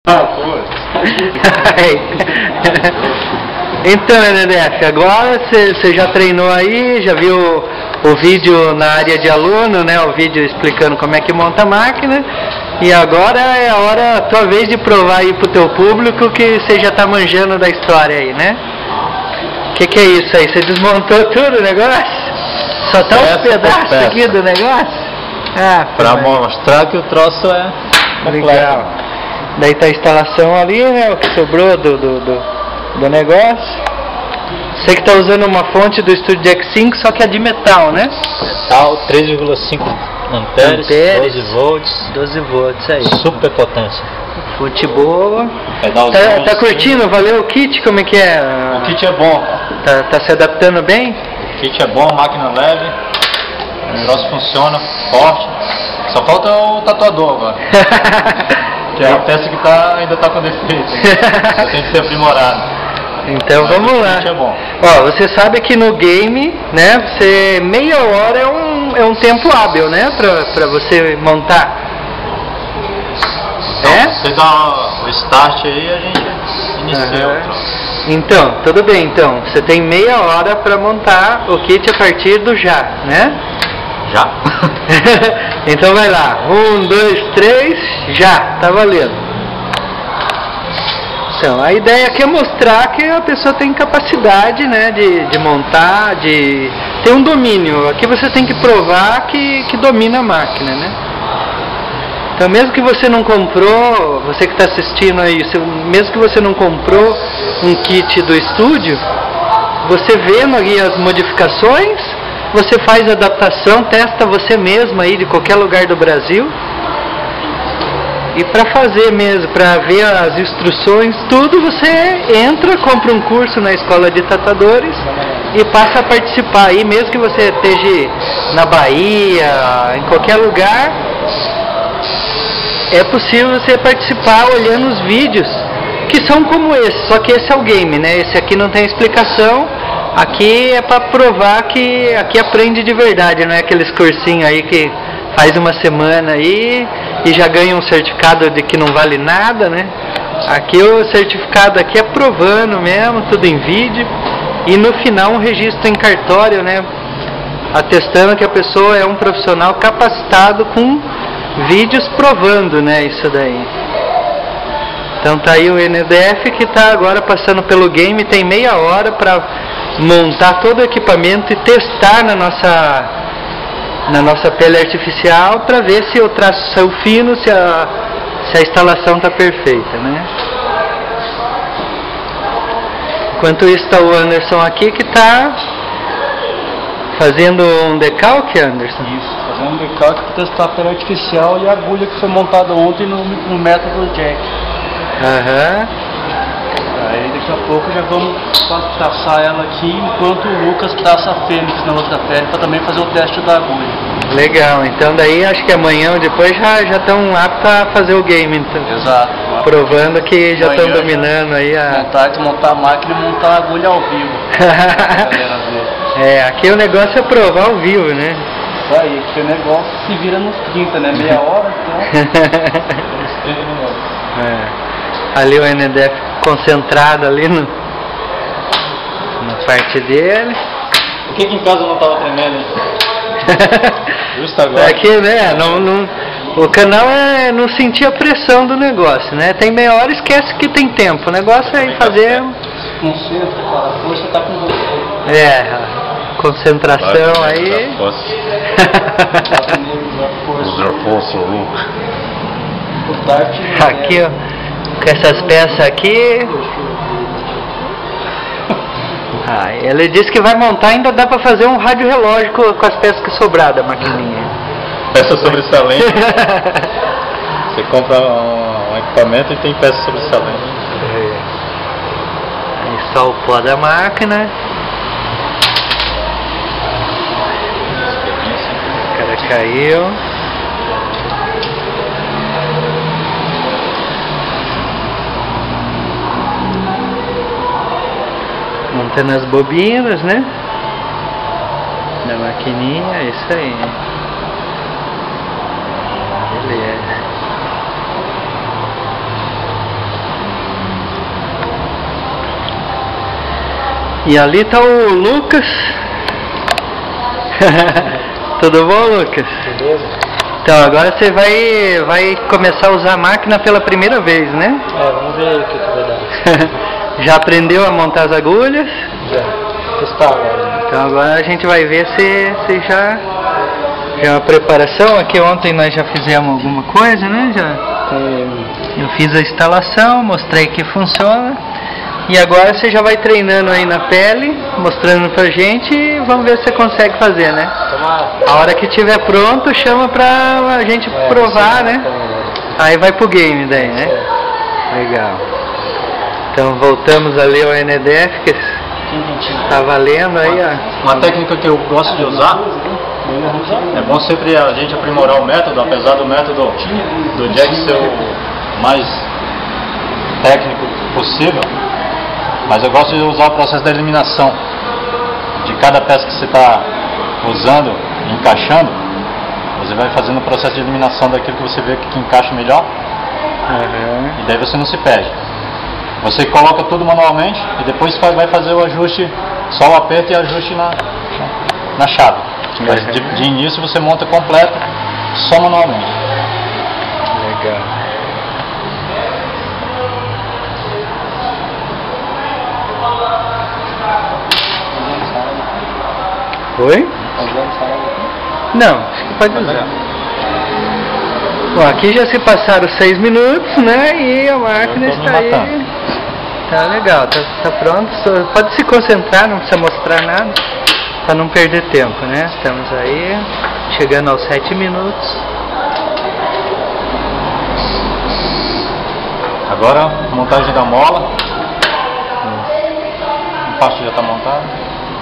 Então, NDF, agora você já treinou aí, já viu o vídeo na área de aluno, né? O vídeo explicando como é que monta a máquina. E agora é a hora, a tua vez de provar aí pro teu público que você já tá manjando da história aí, né? Que é isso aí? Você desmontou tudo o negócio? Só tá um pedaço aqui do negócio? Ah, pra mostrar que o troço é legal. Daí tá a instalação ali, né? O que sobrou do negócio. Você que tá usando uma fonte do Studio Jack 5, só que é de metal, né? Metal, 3,5 amperes, 12 volts. 12 volts aí. Super potência. Fonte boa. Tá curtindo? Valeu o kit? Como é que é? O kit é bom. Tá se adaptando bem? O kit é bom, máquina leve. O troço funciona, forte. Só falta o tatuador agora. Que é a peça que ainda tá com defeito. Tem que ser aprimorado. Então mas vamos lá. É bom. Ó, você sabe que no game, né, meia hora é um tempo hábil, né, pra você montar. Então, você dá o start aí, a gente inicia o troço. Então, tudo bem, então. Você tem meia hora pra montar o kit a partir do já, né? Já? Então vai lá. 1, 2, 3, já. Tá valendo. Então, a ideia aqui é mostrar que a pessoa tem capacidade, né, de montar, de ter um domínio. Aqui você tem que provar que domina a máquina, né? Então, mesmo que você não comprou, você que está assistindo aí, mesmo que você não comprou um kit do estúdio, você vendo aí as modificações, você faz adaptação, testa você mesmo aí de qualquer lugar do Brasil. E para fazer mesmo, para ver as instruções, tudo, você entra, compra um curso na escola de tatuadores e passa a participar aí, mesmo que você esteja na Bahia, em qualquer lugar, é possível você participar olhando os vídeos que são como esse, só que esse é o game, né? Esse aqui não tem explicação, aqui é para provar que aqui aprende de verdade, não é aqueles cursinhos aí que faz uma semana aí e já ganha um certificado de que não vale nada, né? Aqui o certificado aqui é provando mesmo, tudo em vídeo, e no final um registro em cartório, né? Atestando que a pessoa é um profissional capacitado com vídeos provando, né? Isso daí. Então tá aí o NDF que tá agora passando pelo game, tem meia hora para montar todo o equipamento e testar na nossa pele artificial para ver se o traço saiu fino, se a instalação está perfeita, né? Enquanto isso está o Anderson aqui que está fazendo um decalque, Anderson? Isso, fazendo um decalque para testar a pele artificial e a agulha que foi montada ontem no método Jack. Aí daqui a pouco já vamos traçar ela aqui, enquanto o Lucas traça a Fênix na outra pele para também fazer o teste da agulha. Legal, então daí acho que amanhã ou depois já estão aptos a fazer o game, então. Exato. Provando que já estão dominando aí a... Montar a máquina e montar a agulha ao vivo. Aqui o negócio é provar ao vivo, né? Isso aí, porque o negócio se vira nos 30, né? Meia hora, então... Ali o NDF concentrado ali na parte dele. Por que em casa não estava tremendo? Justo agora. Aqui, né? O canal é não sentir a pressão do negócio, né? Tem meia hora, esquece que tem tempo. O negócio é ir fazer. Concentra, cara. A força tá com você. Concentração aí. Usa força, Luke. Aqui, ó. Com essas peças aqui. Ele disse que vai montar, ainda dá para fazer um rádio relógio com as peças que sobraram da maquininha. Peça sobressalente. Você compra um equipamento e tem peça sobressalente. Aí só o pó da máquina. O cara caiu. Montando as bobinas, né? Da maquininha, é isso aí. Beleza. E ali tá o Lucas. Tudo bom, Lucas? Beleza? Então agora você vai começar a usar a máquina pela primeira vez, né? Vamos ver o que vai dar. Já aprendeu a montar as agulhas? Já. Testar agora. Então agora a gente vai ver se já é uma preparação. Aqui ontem nós já fizemos alguma coisa, né? Eu fiz a instalação, mostrei que funciona. E agora você já vai treinando aí na pele, mostrando pra gente e vamos ver se você consegue fazer, né? A hora que tiver pronto, chama pra a gente provar, né? Aí vai pro game daí, né? Legal. Então voltamos ali ao NDF, que tá valendo aí, ó. Uma técnica que eu gosto de usar, é bom sempre a gente aprimorar o método, apesar do método do Jack ser o mais técnico possível. Mas eu gosto de usar o processo da eliminação de cada peça que você está usando, encaixando. Você vai fazendo o processo de eliminação daquilo que você vê que encaixa melhor. E daí você não se perde. Você coloca tudo manualmente e depois vai fazer o ajuste, só o aperto e ajuste na chave. Mas de início você monta completo, só manualmente. Legal. Oi? Não, acho que pode usar. Bom, aqui já se passaram 6 minutos, né? E a máquina está aí. Tá legal, tá pronto. Pode se concentrar, não precisa mostrar nada, para não perder tempo, né? Estamos aí, chegando aos 7 minutos. Agora, montagem da mola. A parte já está montada.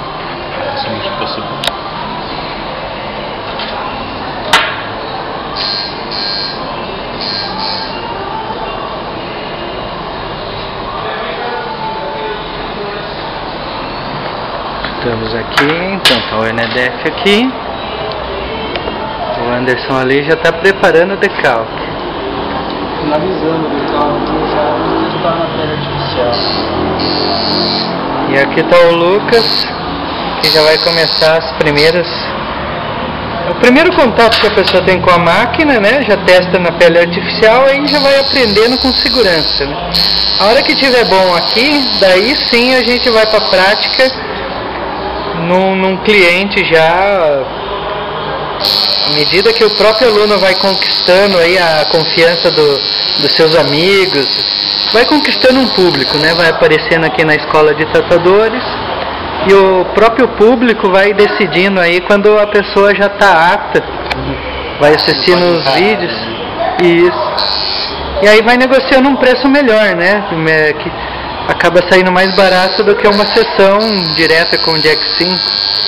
Estamos aqui, então tá o NDF aqui. O Anderson ali já está preparando o decalque. Finalizando o decalque, já está na pele artificial. E aqui está o Lucas, que já vai começar as primeiras. O primeiro contato que a pessoa tem com a máquina, né? Já testa na pele artificial, aí já vai aprendendo com segurança, né? A hora que tiver bom aqui, daí sim a gente vai para a prática num cliente já. À medida que o próprio aluno vai conquistando aí a confiança dos seus amigos, vai conquistando um público, né? Vai aparecendo aqui na escola de tatuadores. E o próprio público vai decidindo aí quando a pessoa já está apta, vai assistindo os vídeos e aí vai negociando um preço melhor, né? Que acaba saindo mais barato do que uma sessão direta com o Jack 5.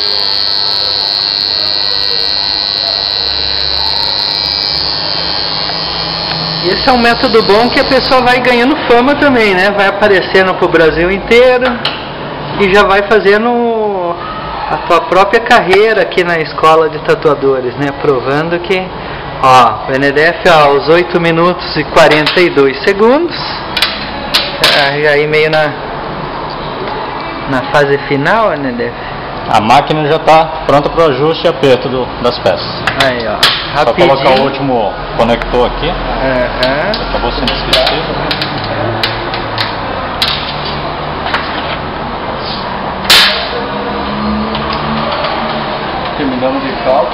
E esse é um método bom que a pessoa vai ganhando fama também, né? Vai aparecendo para o Brasil inteiro. E já vai fazendo a tua própria carreira aqui na escola de tatuadores, né? Provando que, ó, o NDF aos 8 minutos e 42 segundos. Já aí meio na fase final, NDF. A máquina já está pronta para o ajuste e aperto das peças. Aí, ó, rapidinho. Só colocar o último conector aqui. Acabou sendo esquecido. Terminamos de caldo.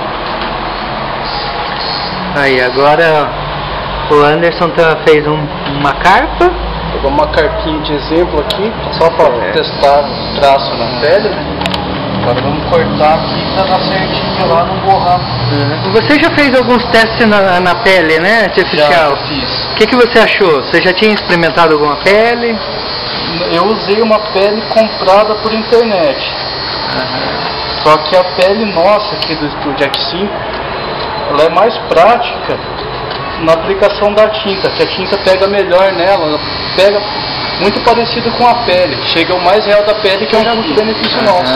Aí, agora o Anderson fez uma carpa. Pegou uma carpinha de exemplo aqui, só para testar o traço na pele, né? Agora vamos cortar aqui para dar certinho lá, não borrar. Você já fez alguns testes na pele, né, artificial? Já fiz. O que você achou? Você já tinha experimentado alguma pele? Eu usei uma pele comprada por internet. Só que a pele nossa aqui do Jack 5, ela é mais prática na aplicação da tinta, que a tinta pega melhor nela, ela pega muito parecido com a pele, chega o mais real da pele, que é um custo-benefício nosso.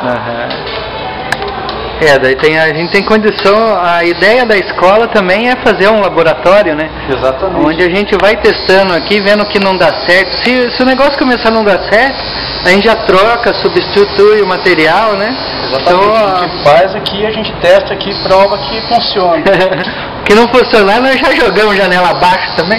Daí a gente tem condição, a ideia da escola também é fazer um laboratório, né? Exatamente. Onde a gente vai testando aqui, vendo que não dá certo. Se o negócio começar a não dar certo, a gente já troca, substitui o material, né? Exatamente. Então, o que faz aqui, a gente testa aqui, prova que funciona. que não funcionar, nós já jogamos janela abaixo também.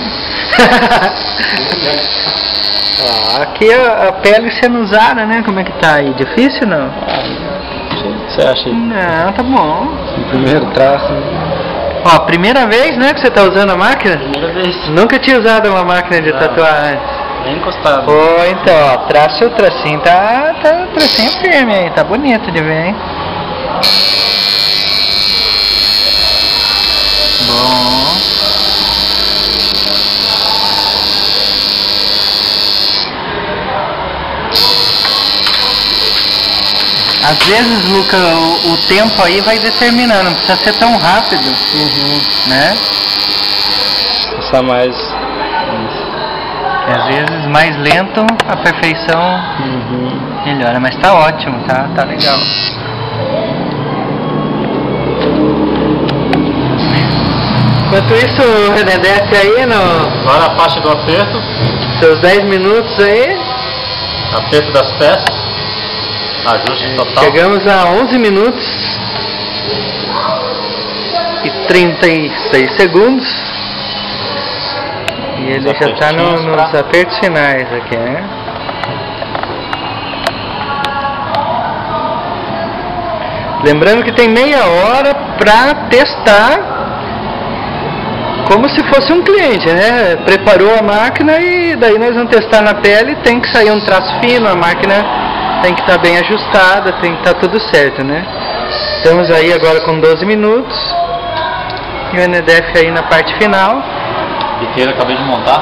Aqui a pele sendo usada, né? Como é que tá aí? Difícil não? Você acha aí? Não, tá bom. O primeiro traço. Ó, primeira vez, né, que você tá usando a máquina? Primeira vez. Nunca tinha usado uma máquina de tatuar antes. Bem encostado. Pô, então, ó, traço o tracinho, tá tracinho firme aí, tá bonito de ver, hein? Bom. Às vezes, Luca, o tempo aí vai determinando, não precisa ser tão rápido, né? Passar mais. Às vezes, mais lento, a perfeição melhora, mas tá ótimo, tá legal. Enquanto isso, o René desce aí no... Agora a faixa do aperto, seus 10 minutos aí. aperto das peças, ajuste total. Chegamos a 11 minutos e 36 segundos. E ele já está nos apertos finais aqui, né? Lembrando que tem meia hora para testar como se fosse um cliente, né? Preparou a máquina e daí nós vamos testar na pele, tem que sair um traço fino, a máquina tem que estar bem ajustada, tem que estar tudo certo, né? Estamos aí agora com 12 minutos e o NDF aí na parte final. Biqueira, acabei de montar.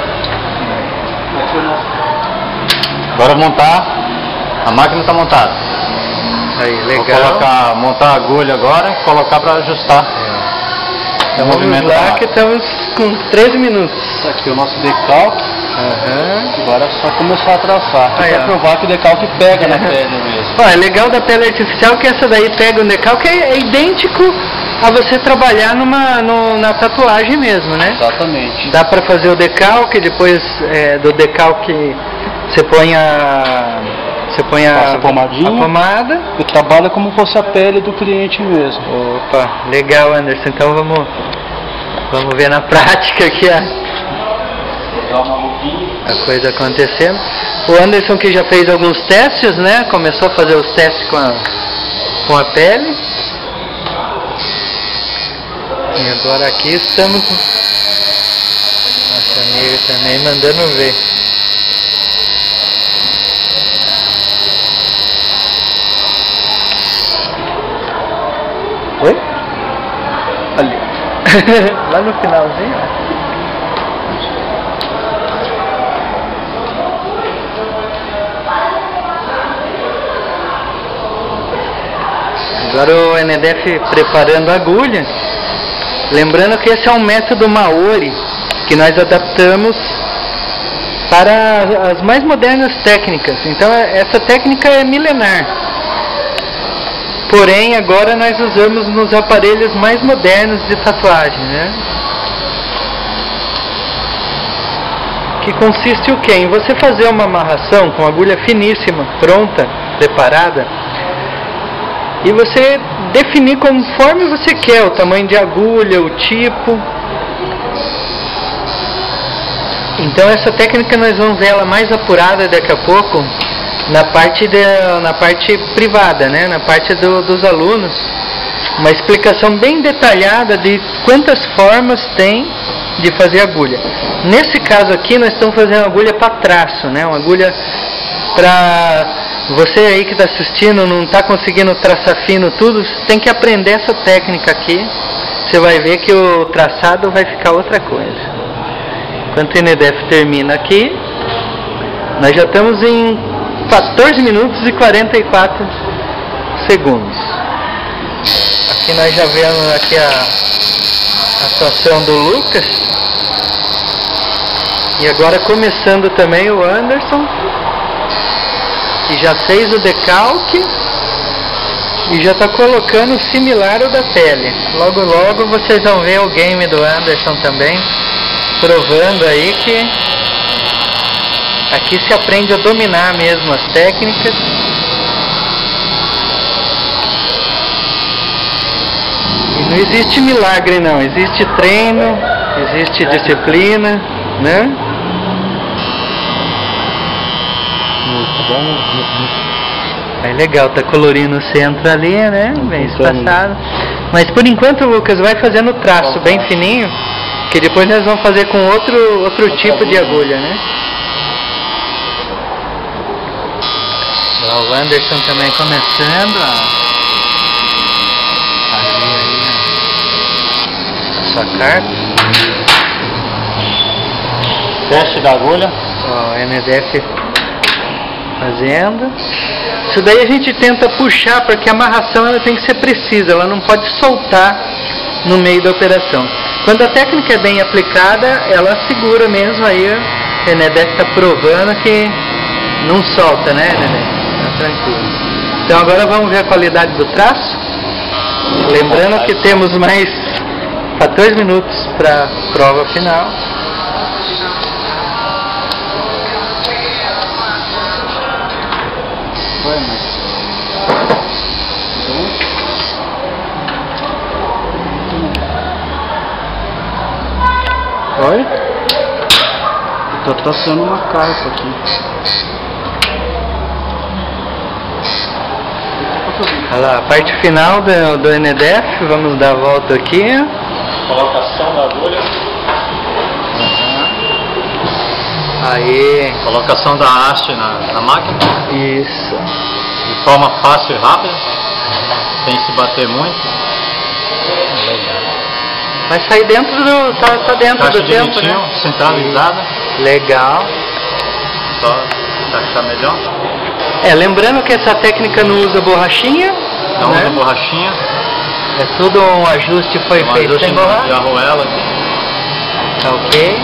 Agora montar, a máquina está montada. Aí, legal. Vou montar a agulha agora e colocar para ajustar. Então vamos lá que estamos com 13 minutos. Tá aqui o nosso decalque. Agora é só começar a traçar. Para provar que o decalque pega na pele mesmo. É legal da pele artificial que essa daí pega o decalque, é idêntico a você trabalhar na tatuagem mesmo, né? Exatamente. Dá para fazer o decalque, depois do decalque você põe a pomada. E trabalha como fosse a pele do cliente mesmo. Opa, legal, Anderson. Então vamos ver na prática aqui a coisa acontecendo. O Anderson que já fez alguns testes, né? Começou a fazer os testes com a pele. E agora aqui estamos com nossa amiga também mandando ver. Oi? Ali. Lá no finalzinho. Agora o NDF preparando a agulha. Lembrando que esse é um método Maori que nós adaptamos para as mais modernas técnicas. Então essa técnica é milenar. Porém agora nós usamos nos aparelhos mais modernos de tatuagem, né? Que consiste o quê? Em você fazer uma amarração com agulha finíssima, pronta, preparada, e você definir conforme você quer o tamanho de agulha, o tipo. Então essa técnica nós vamos ver ela mais apurada daqui a pouco na parte privada, né? Na parte dos alunos. Uma explicação bem detalhada de quantas formas tem de fazer agulha. Nesse caso aqui nós estamos fazendo agulha para traço, né? Uma agulha para... Você aí que está assistindo não está conseguindo traçar fino tudo, tem que aprender essa técnica aqui. Você vai ver que o traçado vai ficar outra coisa. Enquanto o NDF termina aqui, nós já estamos em 14 minutos e 44 segundos. Aqui nós já vemos aqui a atuação do Lucas. E agora começando também o Anderson, que já fez o decalque e já está colocando o similar ao da pele. Logo logo vocês vão ver o game do Anderson também, provando aí que Aqui se aprende a dominar mesmo as técnicas. E não existe milagre não, existe treino, existe disciplina, né? Muito bom. É legal, tá colorindo o centro ali, né? Bem espaçado. Mas por enquanto, Lucas, vai fazendo o traço bem fininho, que depois nós vamos fazer com outro tipo de agulha, né? Lá o Anderson também começando a sua carta. Teste da agulha. Ó, o NDF fazendo. Isso daí a gente tenta puxar, porque a amarração ela tem que ser precisa, ela não pode soltar no meio da operação. Quando a técnica é bem aplicada, ela segura mesmo, aí o NDF está provando que não solta, né, NDF? Tranquilo. Então agora vamos ver a qualidade do traço. Lembrando que temos mais 14 minutos para a prova final. Oi? Tô traçando uma carta aqui. Olha lá, a parte final do NDF, vamos dar a volta aqui. Colocação da agulha. Aí. Colocação da haste na máquina. Isso. De forma fácil e rápida, sem se bater muito. Vai sair dentro do. Tá dentro Caixa do tempo, direitinho, né? centralizada. Legal. Só encaixar melhor. Lembrando que essa técnica não usa borrachinha. Não né? usa borrachinha. É tudo um ajuste que foi feito Ajuste sem de borracha. arruela aqui. Tá ok.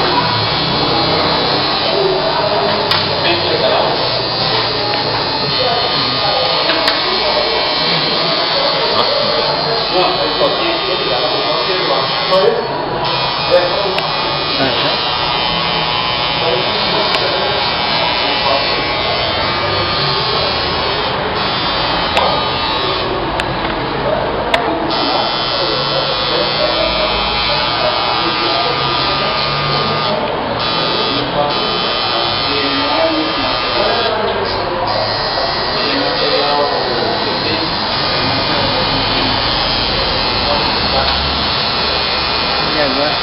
E agora?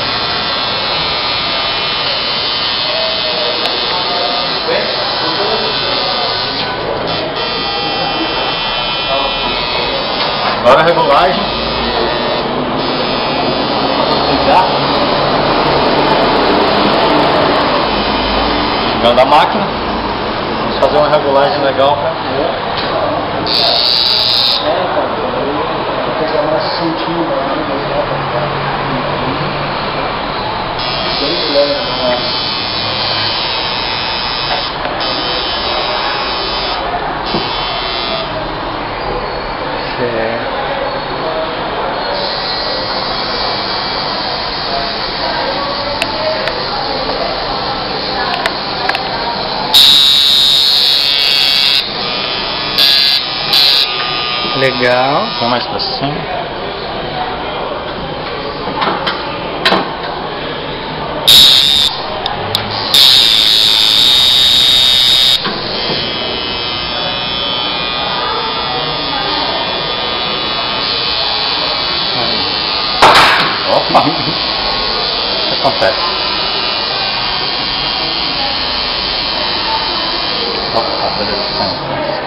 Agora a regulagem. Ligando a máquina. Vamos fazer uma regulagem legal para pegar mais santinho. Bem leve, né? Certo. Legal. Só mais para cima. Opa! O que acontece? Opa, beleza.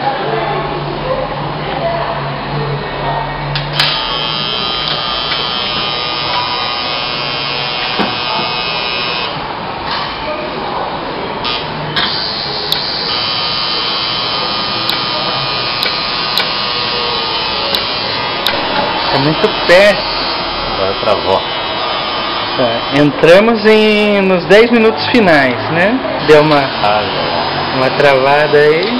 É muito perto. Agora travou. Entramos nos 10 minutos finais, né? Deu uma travada aí.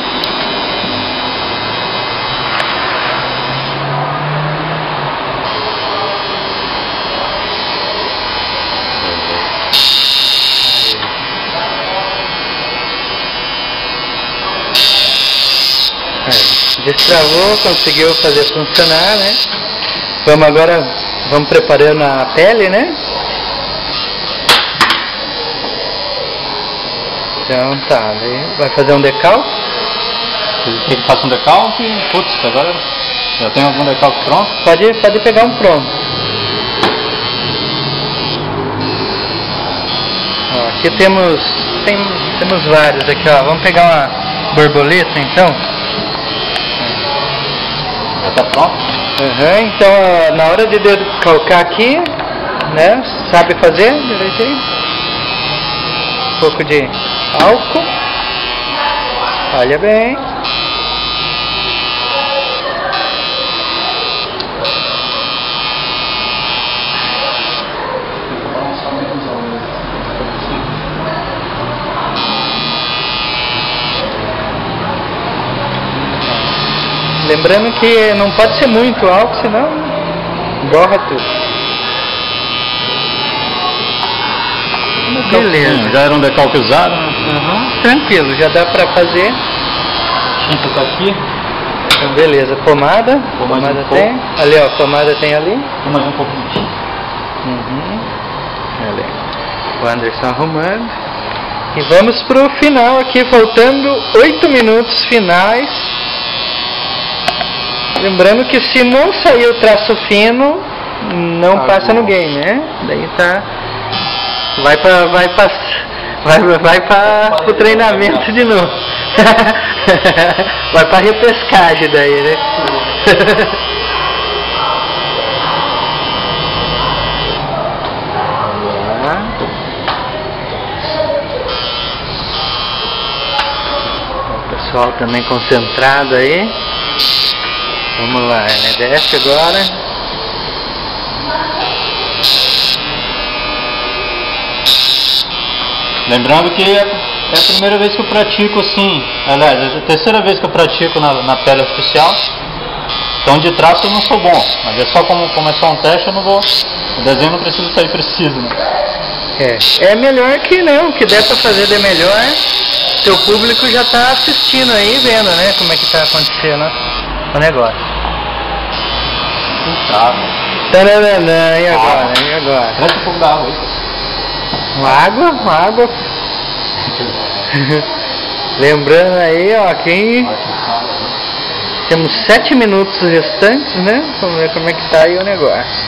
Destravou, conseguiu fazer funcionar, né? Vamos preparando a pele, né? Então tá, vai fazer um decalque? Quer que faça um decalque? Putz, agora já tem algum decalque pronto? Pode pegar um pronto. Ó, aqui temos vários aqui, ó. Vamos pegar uma borboleta então? Já tá pronto? Então, ó, na hora de decalcar aqui, né? Sabe fazer direitinho? Um pouco de álcool. Olha bem. Lembrando que não pode ser muito álcool, senão borra tudo. Beleza. Já era um decalque usado, né? Tranquilo, já dá pra fazer. Tinta tá aqui. Então, beleza, pomada. Pomada tem. Ali, ó, pomada tem ali. Mais um pouquinho. Ali. O Anderson arrumando. E vamos pro final aqui, faltando 8 minutos finais. Lembrando que se não sair o traço fino, não passa no game, né? Daí tá. Vai para o treinamento de novo. Vai para repescagem daí, né? O pessoal também concentrado aí. Vamos lá, né? Desce agora. Lembrando que é a primeira vez que eu pratico assim, aliás, é a terceira vez que eu pratico na pele artificial. Então de traço eu não sou bom, mas é só como começar um teste, eu não vou. O desenho não precisa sair preciso, né? É melhor que não, que der pra fazer de melhor. Seu público já tá assistindo aí, vendo, né, como é que tá acontecendo o negócio. Taranã, e agora? E agora? Traz um pouco da água aí. Uma água. Lembrando aí, ó, aqui temos 7 minutos restantes, né? Vamos ver como é que tá aí o negócio.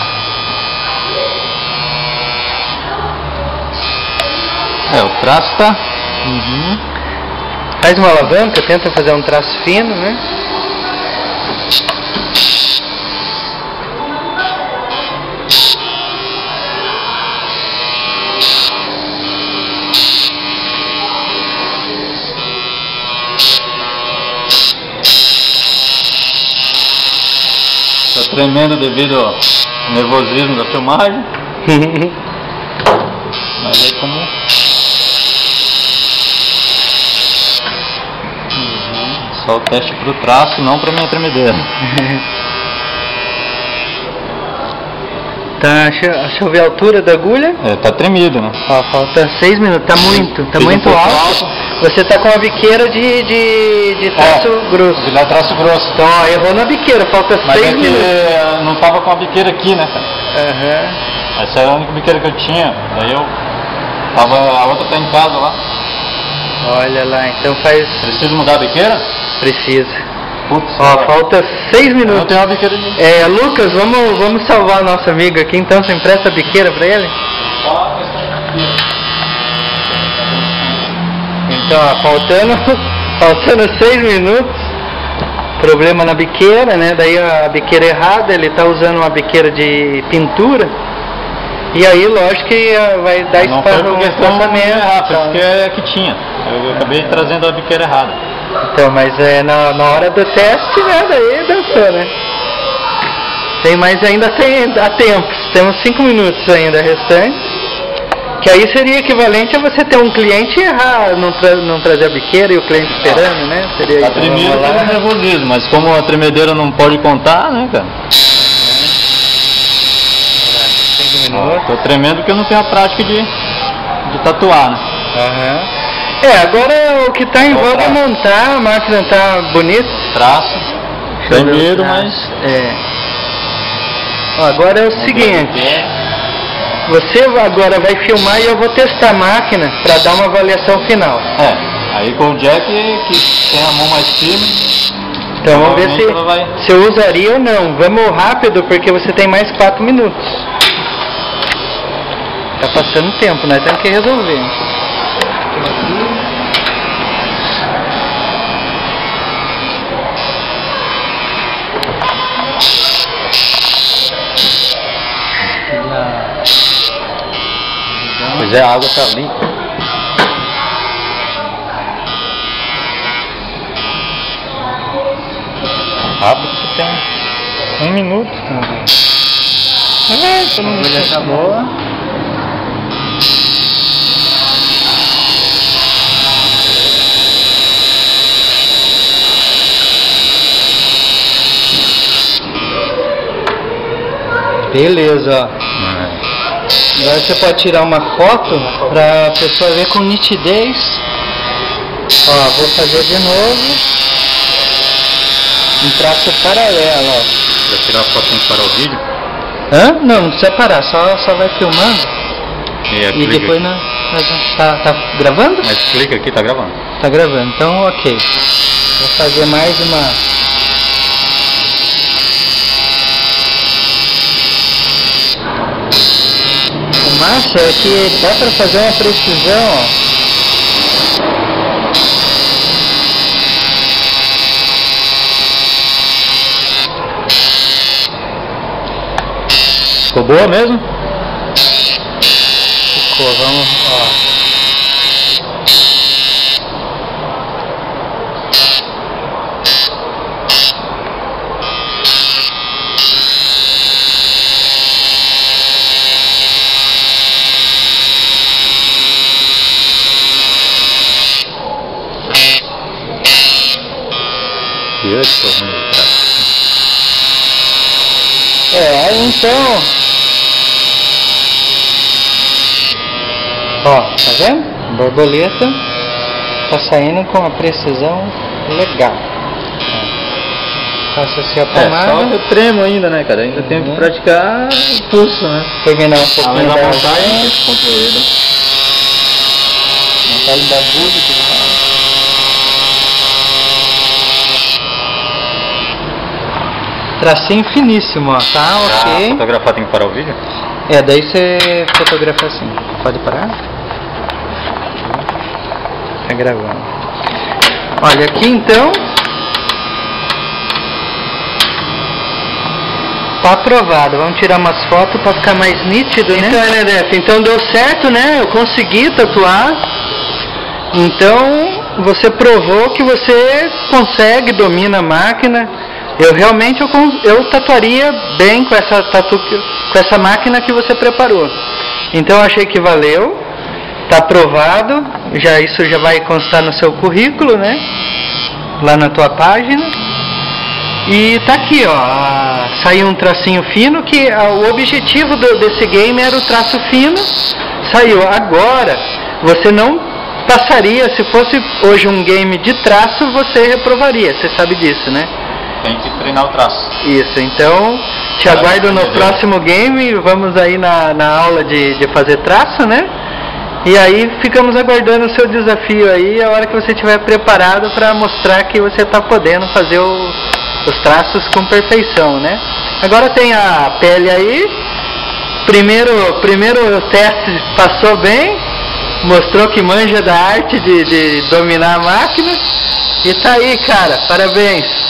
O traço tá. Faz uma alavanca, tenta fazer um traço fino, né? Tá tremendo devido ao nervosismo da filmagem. Mas aí como... Só o teste pro traço, não pra minha tremedeira. Tá, deixa eu ver a altura da agulha. Tá tremido, né? Ó, falta 6 minutos, tá muito alto. Você tá com a biqueira de traço grosso. De traço grosso. Então, ó, errou na biqueira, falta 6 minutos. Mas não tava com a biqueira aqui, né, cara? Essa era a única biqueira que eu tinha. Daí a outra tá em casa lá. Olha lá, então faz... Preciso mudar a biqueira? Precisa. Putz, ó, falta 6 minutos. Eu não tenho uma biqueira de... Lucas, vamos salvar o nosso amigo aqui, então você empresta a biqueira pra ele? Então, ó, faltando 6 minutos. Problema na biqueira, né? Daí a biqueira errada, ele tá usando uma biqueira de pintura. E aí, lógico que vai dar espaço no espaçamento. Por isso que é que tinha. Eu acabei trazendo a biqueira errada. Então, mas na hora do teste, né? Daí dançou, né? Ainda há tempo. Temos 5 minutos ainda restantes. Que aí seria equivalente a você ter um cliente e errar, não trazer a biqueira e o cliente esperando, né? Seria tá tremendo pelo nervosismo, mas como a tremedeira não pode contar, né, cara? Tô tremendo porque eu não tenho a prática de tatuar, né? Agora o que tá em voga é montar, a máquina tá bonita. traço. Tem medo, mas... Ó, agora é o seguinte, você agora vai filmar e eu vou testar a máquina para dar uma avaliação final. Aí com o Jack, que tem a mão mais firme, então vamos ver se eu usaria ou não. Vamos rápido porque você tem mais 4 minutos. Tá passando tempo, nós temos que resolver. Pois é, a água tá limpa. Rápido que tem 1 minuto. Todo mundo já tá boa. Beleza, ó. Agora você pode tirar uma foto para a pessoa ver com nitidez. Ó, vou fazer de novo. Um traço paralelo, ó. Vai tirar a foto para o vídeo? Não, não precisa parar, só vai filmando. E depois tá gravando? Mas clica aqui, tá gravando. Tá gravando, então ok. Vou fazer mais uma. O massa é que dá pra fazer uma precisão, ó. Ficou boa mesmo? Ficou, vamos, ó. Então, ó, tá vendo? Borboleta tá saindo com uma precisão legal. Faça assim a pomada. Só que eu tremo ainda, né, cara? Ainda tenho que praticar o pulso, né? Terminar um pouquinho da montagem concluída. Montagem da búzia e tudo mais. Tracinho finíssimo, ó, tá? Ok. Fotografar tem que parar o vídeo? Daí você fotografa assim. Pode parar? Tá gravando. Olha aqui então. Tá aprovado. Vamos tirar umas fotos para ficar mais nítido, né? Então deu certo, né? Eu consegui tatuar. Então você provou que você consegue, domina a máquina. Eu realmente eu tatuaria bem com essa máquina que você preparou. Então eu achei que valeu. Tá aprovado. Isso já vai constar no seu currículo, né? Lá na tua página. E tá aqui, ó. Saiu um tracinho fino que o objetivo desse game era o traço fino. Saiu. Agora você não passaria, se fosse hoje um game de traço, você reprovaria. Você sabe disso, né? Tem que treinar o traço. Isso, então te aguardo no próximo game. Vamos aí na aula de fazer traço, né? E aí ficamos aguardando o seu desafio aí, a hora que você estiver preparado para mostrar que você está podendo fazer os traços com perfeição, né? Agora tem a pele aí. Primeiro teste passou bem, mostrou que manja da arte de dominar a máquina. E tá aí, cara, parabéns.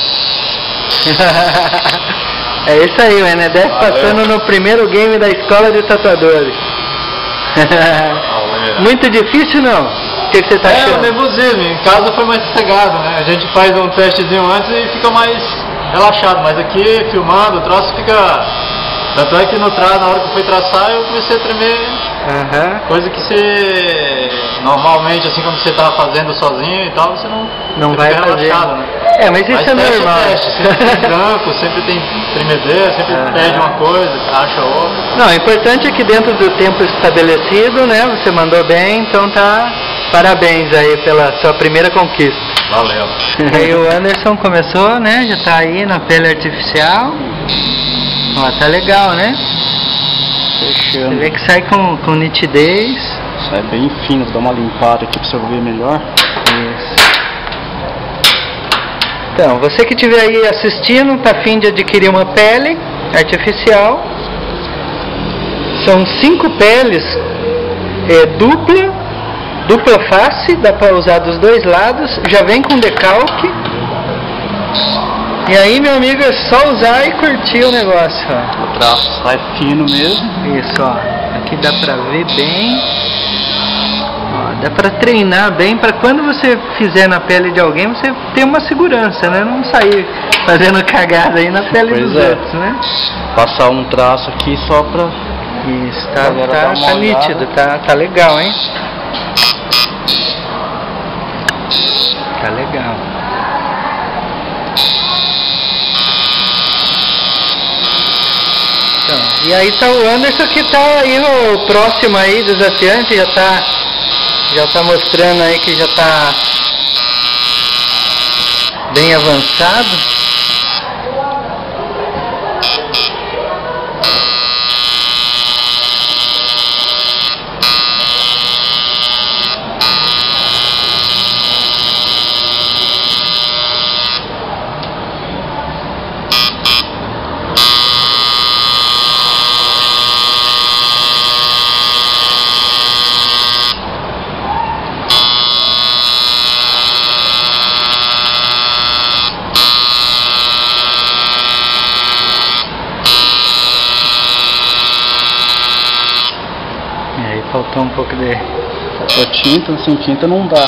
É isso aí, o Enedef passando no primeiro game da escola de tatuadores. Muito difícil, não? O que você tá achando? O nervosismo. Em casa foi mais sossegado, né? A gente faz um testezinho antes e fica mais relaxado, mas aqui filmando o traço fica... Tanto é que na hora que eu fui traçar eu comecei a tremer. Coisa que você normalmente, assim, quando você tá fazendo sozinho e tal, você não vai fazer, né? Mas isso é normal. Sempre tem tranco, sempre tem tremedeira, sempre pede uma coisa, acha outra. Não, o importante é que dentro do tempo estabelecido, né, você mandou bem, então tá, parabéns aí pela sua primeira conquista. Valeu. E aí o Anderson começou, né? Já tá aí na pele artificial. Ó, tá legal, né? Fechando. Você vê que sai com nitidez. Sai bem fino, vou dar uma limpada aqui pra você ver melhor. Isso. Então, você que estiver aí assistindo, tá a fim de adquirir uma pele artificial. São 5 peles dupla face, dá para usar dos dois lados, já vem com decalque. E aí, meu amigo, é só usar e curtir o negócio, ó. O traço sai fino mesmo. Isso, ó. Aqui dá pra ver bem. Ó, dá pra treinar bem para quando você fizer na pele de alguém, você ter uma segurança, né? Não sair fazendo cagada aí na pele dos outros, né? Passar um traço aqui só pra... Isso, tá nítido, tá legal, hein? Tá legal. Então, e aí tá o Anderson que tá aí o próximo aí, desafiante, já tá mostrando aí que já tá bem avançado. E aí faltou um pouco de... Faltou tinta, sem tinta não dá.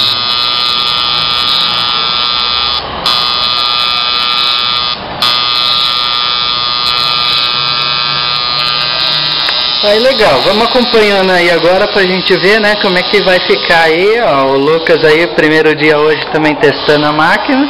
Aí legal, vamos acompanhando aí agora pra gente ver, né, como é que vai ficar aí, ó, o Lucas aí, primeiro dia hoje também testando a máquina.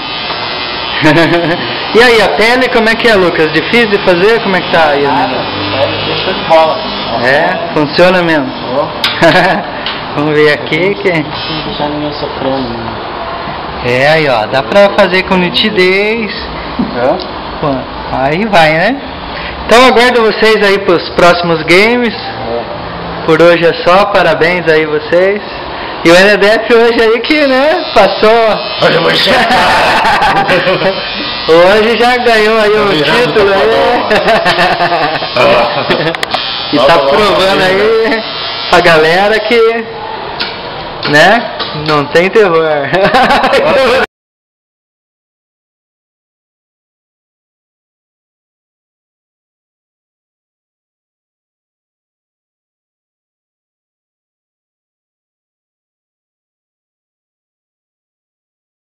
E aí, a pele, como é que é, Lucas? Difícil de fazer? Como é que tá aí? Deixa de bola. É, funciona mesmo. Vamos ver aqui que... Não deixar ninguém sofrendo. É, aí ó, dá pra fazer com nitidez. Pô, aí vai, né? Então aguardo vocês aí pros próximos games. Por hoje é só, parabéns aí vocês. E o NDF hoje aí que, né, passou. Olha, eu vou enxergar. Hoje já ganhou aí um título aí. E tá provando aí pra galera que, né, não tem terror.